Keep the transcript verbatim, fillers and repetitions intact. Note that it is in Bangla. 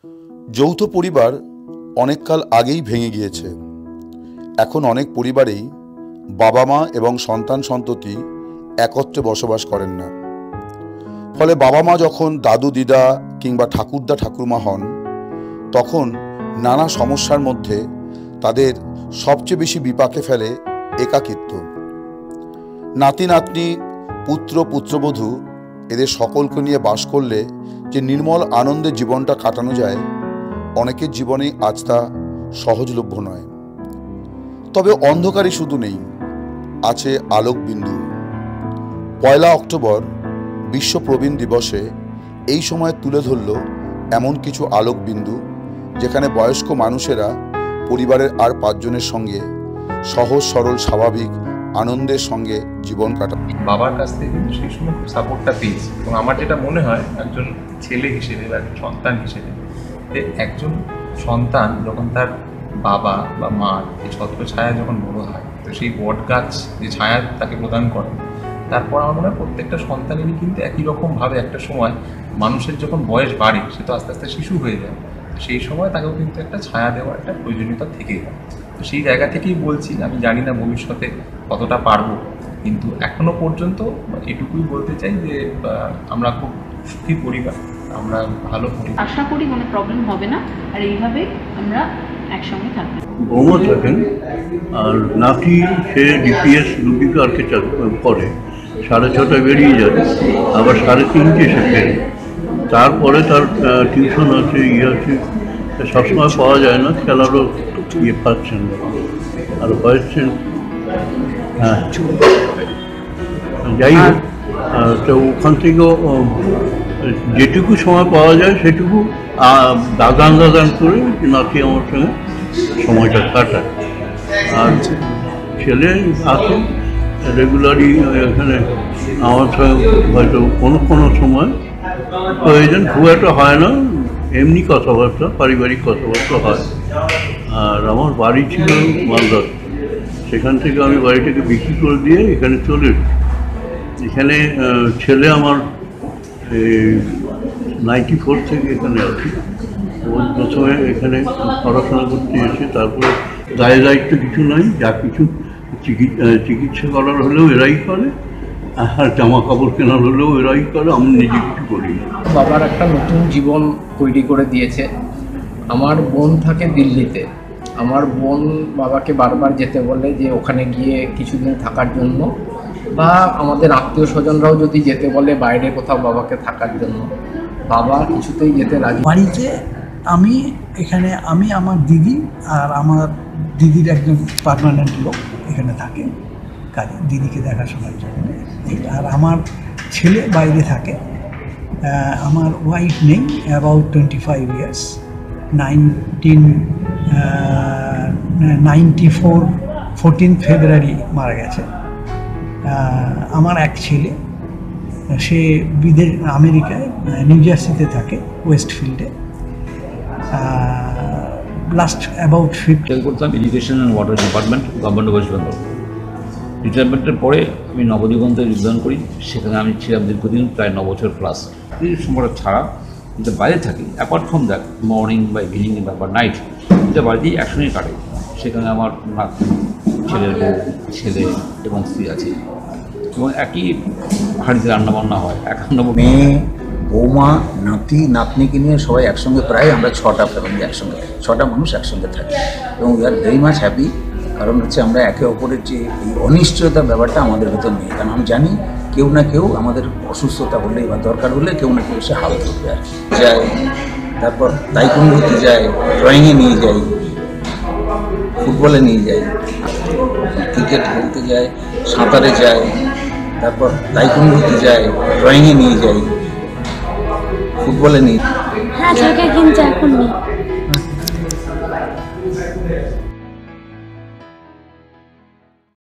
যৌথ পরিবার অনেককাল আগেই ভেঙে গিয়েছে। এখন অনেক পরিবারেই বাবা মা এবং সন্তান সন্ততি একত্রে বসবাস করেন না। ফলে বাবা মা যখন দাদু দিদা কিংবা ঠাকুরদা ঠাকুরমা হন, তখন নানা সমস্যার মধ্যে তাদের সবচেয়ে বেশি বিপাকে ফেলে একাকিত্ব। নাতি নাতনি পুত্র পুত্রবধূ এদের সকলকে নিয়ে বাস করলে যে নির্মল আনন্দে জীবনটা কাটানো যায়, অনেকের জীবনেই আজ তা সহজলভ্য নয়। তবে অন্ধকারই শুধু নেই, আছে আলোক বিন্দু। পয়লা অক্টোবর বিশ্ব প্রবীণ দিবসে এই সময় তুলে ধরল এমন কিছু আলোক বিন্দু, যেখানে বয়স্ক মানুষেরা পরিবারের আর পাঁচজনের সঙ্গে সহজ সরল স্বাভাবিক আনন্দের সঙ্গে জীবন কাটান। বাবার কাছ থেকে কিন্তু সেই সময় খুব সাপোর্টটা পেয়েছি, এবং আমার যেটা মনে হয় একজন ছেলে হিসেবে বা একজন সন্তান হিসেবে, যে একজন সন্তান যখন তার বাবা বা মার এই ছত্র ছায়া যখন বড় হয়, তো সেই বট গাছ যে ছায়া তাকে প্রদান করে, তারপর আমার মনে হয় প্রত্যেকটা সন্তানেরই কিন্তু একই রকমভাবে একটা সময় মানুষের যখন বয়স বাড়ে, সে তো আস্তে আস্তে শিশু হয়ে যায়, সেই সময় তাকেও কিন্তু একটা ছায়া দেওয়ার একটা প্রয়োজনীয়তা থেকে যায়। তো সেই জায়গা থেকেই বলছি, আমি জানি না ভবিষ্যতে কতটা পারবো, কিন্তু এখনো পর্যন্ত এটুকুই বলতে চাই যে আমরা খুব সুখী পরিবার, আমরা ভালো পরিবার। আশা করি কোনো প্রবলেম হবে না, আর এইভাবে আমরা একসঙ্গে থাকবো। বৌমা থাকেন, আর নাতি সে ডিপিএস রুবিকারকে করে, সাড়ে ছটায় বেরিয়ে যায়, আবার সাড়ে তিনটে এসে ফেরে। তারপরে তার টিউশন আছে, ইয়ে আছে, সবসময় পাওয়া যায় না, খেলারও ইয়ে পাচ্ছেন না, আর পাচ্ছেন। হ্যাঁ, যাই হোক, তো ওখান থেকেও যেটুকু সময় পাওয়া যায় সেটুকু দাদান দাদান করে নাতি আমার সঙ্গে সময়টা কাটায়। আর ছেলে আছে রেগুলারই এখানে আমার সঙ্গে, হয়তো কোনো কোনো সময় প্রয়োজন খুব একটা হয় না, এমনি কথাবার্তা, পারিবারিক কথাবার্তা হয়। আর আমার বাড়ি ছিল মালদা, সেখান থেকে আমি বাড়িটাকে বিক্রি করে দিয়ে এখানে চলে এসেছি। এখানে ছেলে আমার নাইনটি ফোর থেকে এখানে আছি। ও প্রথমে এখানে পড়াশোনা করতে এসে, তারপরে দায় দায়িত্ব কিছু নাই, যা কিছু চিকিৎসা করার হলেও এরাই করে, আর জামা কাপড় কেনার হলেও এরাই করে, আমি নিজে কিছু করি না। বাবার একটা নতুন জীবন তৈরি করে দিয়েছে। আমার বোন থাকে দিল্লিতে, আমার বোন বাবাকে বারবার যেতে বলে যে ওখানে গিয়ে কিছুদিন থাকার জন্য, বা আমাদের আত্মীয় স্বজনরাও যদি যেতে বলে বাইরে কোথাও বাবাকে থাকার জন্য, বাবা কিছুতেই যেতে রাজি। বাড়িতে আমি এখানে আমি আমার দিদি আর আমার দিদির একজন পার্মানেন্ট লোক এখানে থাকে কাজে, দিদিকে দেখাশোনার জন্য। আর আমার ছেলে বাইরে থাকে। আমার ওয়াইফ নেই, about twenty five years, nineteen ninety four fourteenth February মারা গেছে। আমার এক ছেলে, সে বিদেশ আমেরিকায় নিউ জার্সিতে থাকে, ওয়েস্টফিল্ডে। লাস্ট অ্যাবাউট ফিফটি করতাম education and water department, government of West Bengal. রিটায়ারমেন্টের পরে আমি নবদিগন্তে যোগদান করি, সেখানে আমি ছিলাম দীর্ঘদিন, প্রায় ন বছর প্লাস। এই সময়টা ছাড়া যেটা বাইরে থাকি, অ্যাপার্ট ফ্রম দ্যাট মর্নিং বা ইভিনিং বা নাইট, এটা বাড়িতেই একসঙ্গে কাটে। সেখানে আমার ছেলের বউ, ছেলে এবং স্ত্রী আছে, এবং একই হাঁড়িতে রান্নাবান্না হয়। একান্ন মেয়ে, বৌমা, নাতি নাতনিকে নিয়ে সবাই একসঙ্গে, প্রায় আমরা ছটা ফ্যামিলি একসঙ্গে, ছটা মানুষ একসঙ্গে থাকি, এবং we are very much happy. কারণ হচ্ছে আমরা একে অপরের যে এই অনিশ্চয়তার ব্যাপারটা আমাদের ভেতর নেই, কারণ আমি জানি কেউ না কেউ আমাদের অসুস্থতা হলে বা দরকার হলে কেউ না কেউ সে হাল ধরবে আর কি। যায়, তারপর তাইকোন্ডোতে যায়, ড্রয়িংয়ে নিয়ে যাই, ফুটবলে নিয়ে যাই, ক্রিকেট খেলতে যায়, সাঁতারে যায়, তারপর তাইকোন্ডোতে যায়, ড্রয়িংয়ে নিয়ে যাই, ফুটবলে নিয়ে। হ্যাঁ, জায়গা কিনছে এখন নেই।